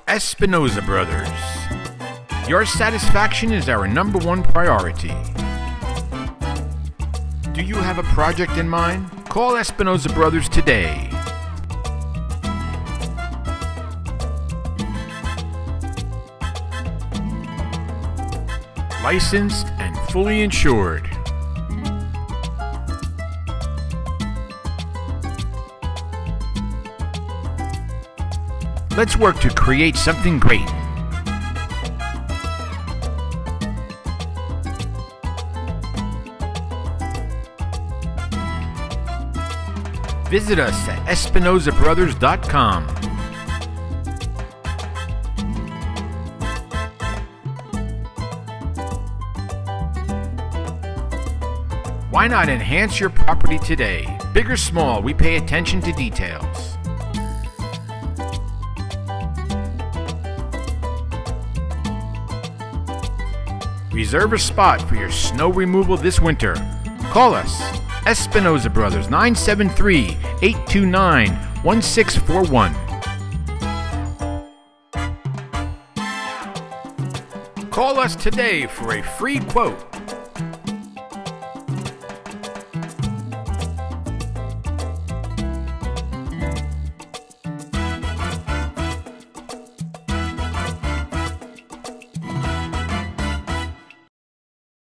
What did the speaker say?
Espinoza Brothers. Your satisfaction is our #1 priority. Do you have a project in mind? Call Espinoza Brothers today. Licensed and fully insured. Let's work to create something great. Visit us at EspinozaBrothers.com. Why not enhance your property today? Big or small, we pay attention to details. Reserve a spot for your snow removal this winter. Call us, Espinoza Brothers, 973-829-1641. Call us today for a free quote.